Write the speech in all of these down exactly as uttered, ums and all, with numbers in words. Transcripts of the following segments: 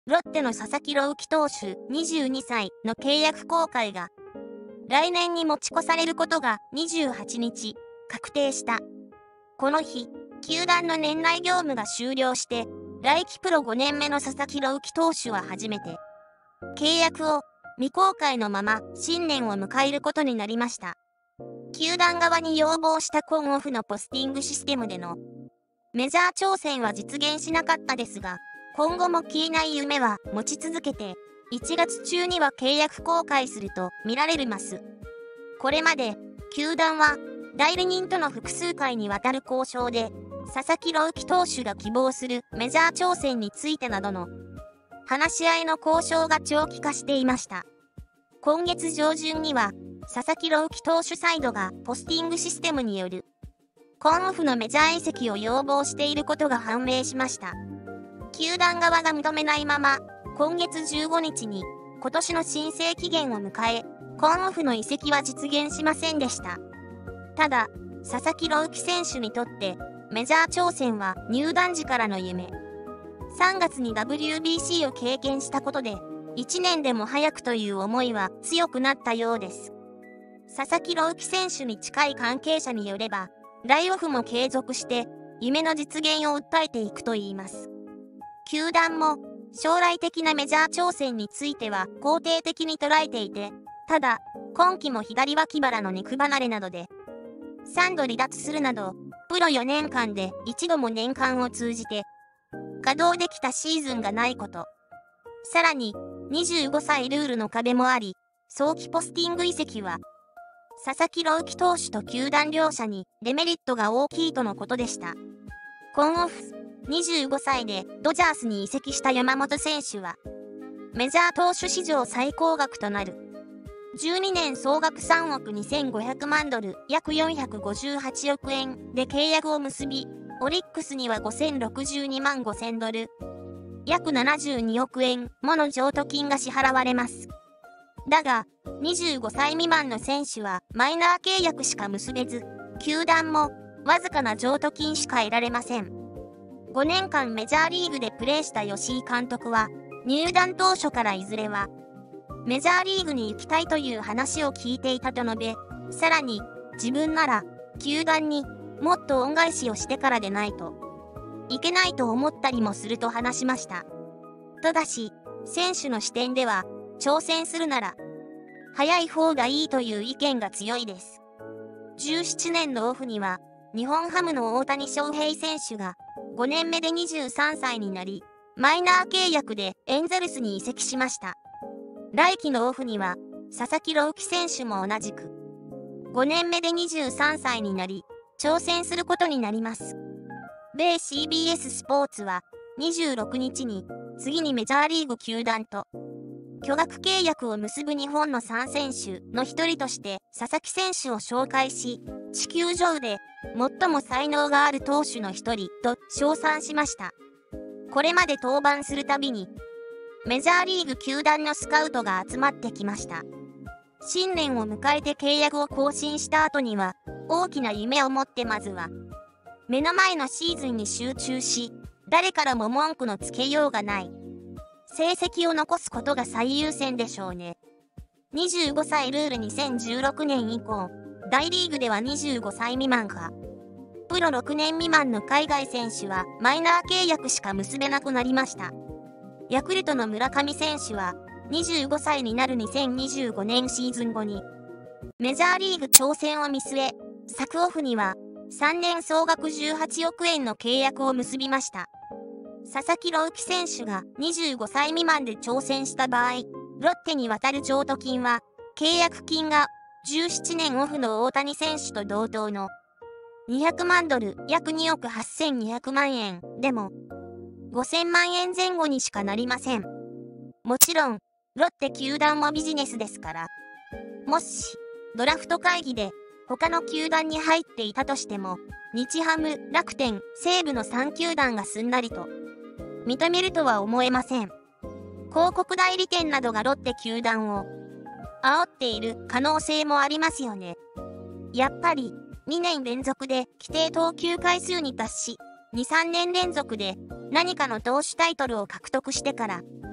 ロッテの佐々木朗希投手にじゅうにさいの契約更改が、来年に持ち越されることがにじゅうはちにち確定した。この日、球団の年内業務が終了して、来季プロごねんめの佐々木朗希投手は初めて、契約を未公開のまま新年を迎えることになりました。球団側に要望したコンオフのポスティングシステムでのメジャー挑戦は実現しなかったですが、今後も消えない夢は持ち続けて、いちがつ中には契約更改すると見られるます。これまで、球団は代理人との複数回にわたる交渉で、佐々木朗希投手が希望するメジャー挑戦についてなどの話し合いの交渉が長期化していました。今月上旬には、佐々木朗希投手サイドがポスティングシステムによるコンオフのメジャー移籍を要望していることが判明しました。球団側が認めないまま、今月じゅうごにちに今年の申請期限を迎え、コンオフの移籍は実現しませんでした。ただ、佐々木朗希選手にとってメジャー挑戦は入団時からの夢。さんがつに ダブリュービーシー を経験したことで、いちねんでも早くという思いは強くなったようです。佐々木朗希選手に近い関係者によれば、ライオフも継続して夢の実現を訴えていくといいます。球団も将来的なメジャー挑戦については肯定的に捉えていて、ただ、今季も左脇腹の肉離れなどでさんど離脱するなど、プロよねんかんで一度も年間を通じて稼働できたシーズンがないこと。さらに、にじゅうごさいルールの壁もあり、早期ポスティング移籍は、佐々木朗希投手と球団両者にデメリットが大きいとのことでした。コンオフ、にじゅうごさいでドジャースに移籍した山本選手は、メジャー投手史上最高額となる、じゅうにねん総額さんおくにせんごひゃくまんドル、約よんひゃくごじゅうはちおくえんで契約を結び、オリックスにはごせんろくじゅうにまんごせんドル、約ななじゅうにおくえんもの譲渡金が支払われます。だが、にじゅうごさい未満の選手はマイナー契約しか結べず、球団もわずかな譲渡金しか得られません。ごねんかんメジャーリーグでプレーした吉井監督は、入団当初からいずれは、メジャーリーグに行きたいという話を聞いていたと述べ、さらに、自分なら、球団にもっと恩返しをしてからでないといけないと思ったりもすると話しました。ただし、選手の視点では、挑戦するなら、早い方がいいという意見が強いです。じゅうななねんのオフには、日本ハムの大谷翔平選手が、ごねんめでにじゅうさんさいになり、マイナー契約でエンゼルスに移籍しました。来季のオフには、佐々木朗希選手も同じく、ごねんめでにじゅうさんさいになり、挑戦することになります。米 シービーエス スポーツは、にじゅうろくにちに、次にメジャーリーグ球団と、巨額契約を結ぶ日本のさんせんしゅの一人として佐々木選手を紹介し、地球上で最も才能がある投手の一人と称賛しました。これまで登板するたびに、メジャーリーグ球団のスカウトが集まってきました。新年を迎えて契約を更新した後には、大きな夢を持ってまずは、目の前のシーズンに集中し、誰からも文句のつけようがない。成績を残すことが最優先でしょうね。にじゅうごさいルールにせんじゅうろくねん以降、大リーグではにじゅうごさい未満か、プロろくねん未満の海外選手はマイナー契約しか結べなくなりました。ヤクルトの村上選手はにじゅうごさいになるにせんにじゅうごねんシーズン後に、メジャーリーグ挑戦を見据え、昨オフにはさんねん総額じゅうはちおくえんの契約を結びました。佐々木朗希選手がにじゅうごさい未満で挑戦した場合、ロッテに渡る譲渡金は、契約金がじゅうななねんオフの大谷選手と同等のにひゃくまんドル、約におくはっせんにひゃくまんえんでも、ごせんまんえんぜん後にしかなりません。もちろん、ロッテ球団もビジネスですから。もし、ドラフト会議で他の球団に入っていたとしても、日ハム、楽天、西武のさんきゅうだんがすんなりと認めるとは思えません。広告代理店などがロッテ球団を煽っている可能性もありますよね。やっぱりにねん連続で規定投球回数に達し、に、さんねん連続で何かの投手タイトルを獲得してから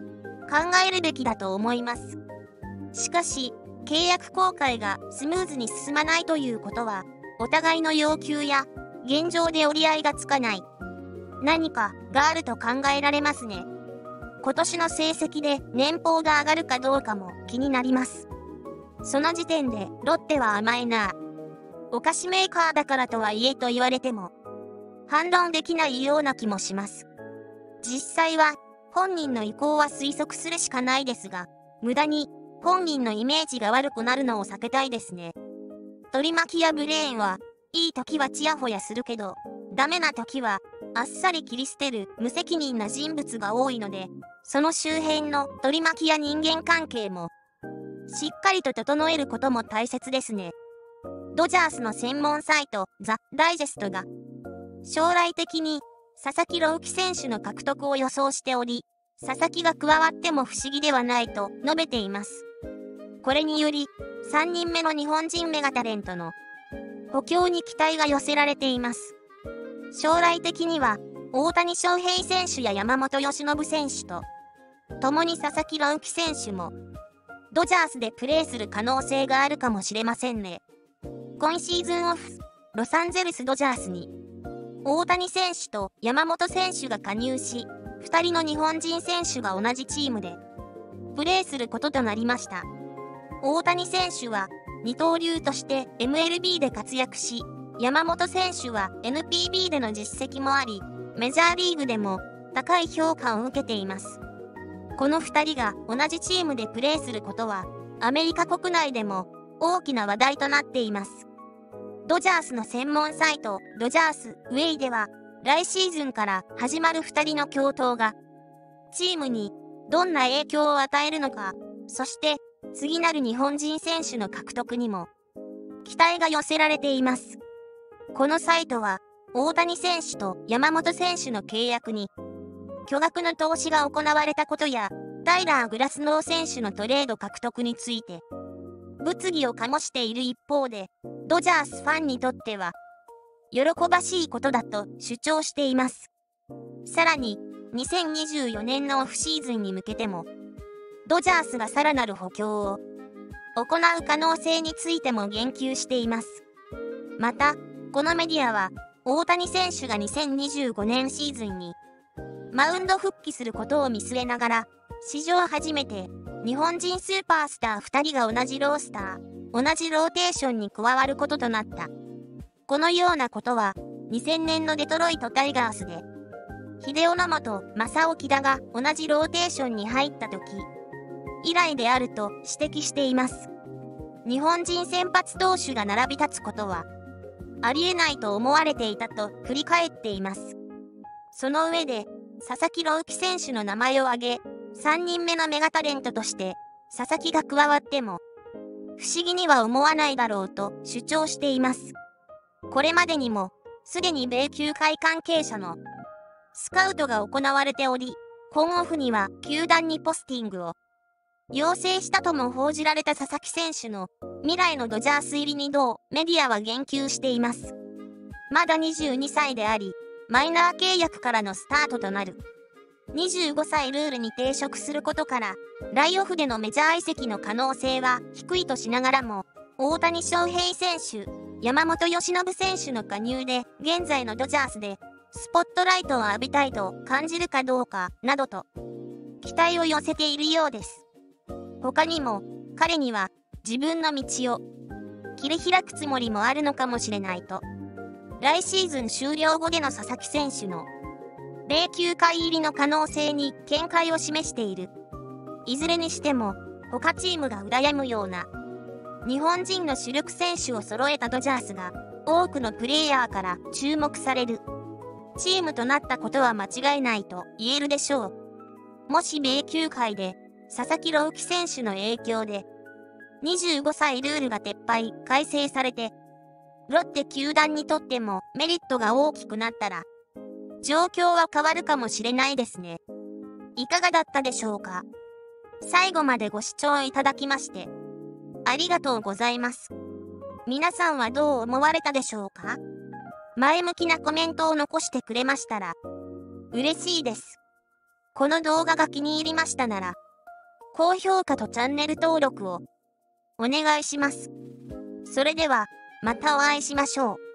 考えるべきだと思います。しかし、契約更改がスムーズに進まないということは、お互いの要求や現状で折り合いがつかない何かがあると考えられますね。今年の成績で年俸が上がるかどうかも気になります。その時点でロッテは甘いな。お菓子メーカーだからとはいえと言われても、反論できないような気もします。実際は本人の意向は推測するしかないですが、無駄に本人のイメージが悪くなるのを避けたいですね。取り巻きやブレーンはいい時はチヤホヤするけど、ダメな時はあっさり切り捨てる無責任な人物が多いので、その周辺の取り巻きや人間関係もしっかりと整えることも大切ですね。ドジャースの専門サイトザ・ダイジェストが将来的に佐々木朗希選手の獲得を予想しており、佐々木が加わっても不思議ではないと述べています。これによりさんにんめの日本人メガタレントの補強に期待が寄せられています。将来的には大谷翔平選手や山本由伸選手と共に佐々木朗希選手もドジャースでプレーする可能性があるかもしれませんね。今シーズンオフ、ロサンゼルスドジャースに大谷選手と山本選手が加入し、ふたりの日本人選手が同じチームでプレーすることとなりました。大谷選手は二刀流として エムエルビー で活躍し、山本選手は エヌピービー での実績もあり、メジャーリーグでも高い評価を受けています。このふたりが同じチームでプレーすることは、アメリカ国内でも大きな話題となっています。ドジャースの専門サイト、ドジャースウェイでは、来シーズンから始まるふたりの共闘が、チームにどんな影響を与えるのか、そして次なる日本人選手の獲得にも期待が寄せられています。このサイトは、大谷選手と山本選手の契約に、巨額の投資が行われたことや、タイラー・グラスノー選手のトレード獲得について、物議を醸している一方で、ドジャースファンにとっては、喜ばしいことだと主張しています。さらに、にせんにじゅうよねんのオフシーズンに向けても、ドジャースがさらなる補強を行う可能性についても言及しています。また、このメディアは、大谷選手がにせんにじゅうごねんシーズンに、マウンド復帰することを見据えながら、史上初めて、日本人スーパースターふたりが同じロースター、同じローテーションに加わることとなった。このようなことは、にせんねんのデトロイトタイガースで、秀夫の元正木田が同じローテーションに入った時、以来であると指摘しています。日本人先発投手が並び立つことは、ありえないと思われていたと振り返っています。その上で、佐々木朗希選手の名前を挙げ、さんにんめのメガタレントとして、佐々木が加わっても、不思議には思わないだろうと主張しています。これまでにも、すでに米球界関係者のスカウトが行われており、今オフには球団にポスティングを要請したとも報じられた佐々木選手の未来のドジャース入りに同メディアは言及しています。まだにじゅうにさいであり、マイナー契約からのスタートとなるにじゅうごさいルールに抵触することから、ライオフでのメジャー移籍の可能性は低いとしながらも、大谷翔平選手、山本由伸選手の加入で、現在のドジャースでスポットライトを浴びたいと感じるかどうか、などと期待を寄せているようです。他にも、彼には自分の道を切り開くつもりもあるのかもしれないと、来シーズン終了後での佐々木選手の米球界入りの可能性に見解を示している。いずれにしても、他チームが羨むような日本人の主力選手を揃えたドジャースが多くのプレイヤーから注目されるチームとなったことは間違いないと言えるでしょう。もし米球界で佐々木朗希選手の影響でにじゅうごさいルールが撤廃・改正されて、ロッテ球団にとってもメリットが大きくなったら、状況は変わるかもしれないですね。いかがだったでしょうか。最後までご視聴いただきまして、ありがとうございます。皆さんはどう思われたでしょうか。前向きなコメントを残してくれましたら、嬉しいです。この動画が気に入りましたなら、 高評価とチャンネル登録をお願いします。それでは、またお会いしましょう。